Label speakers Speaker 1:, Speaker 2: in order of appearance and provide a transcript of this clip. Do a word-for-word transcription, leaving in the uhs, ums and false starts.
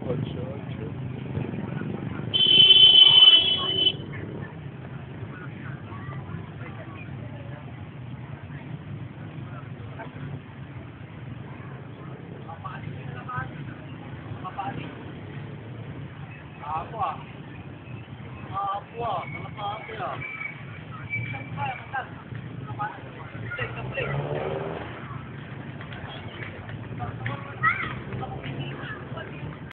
Speaker 1: Ocho, ocho.
Speaker 2: Apo ah. Apo ah. Malapate ah. Isang kaya, matas. Play, play.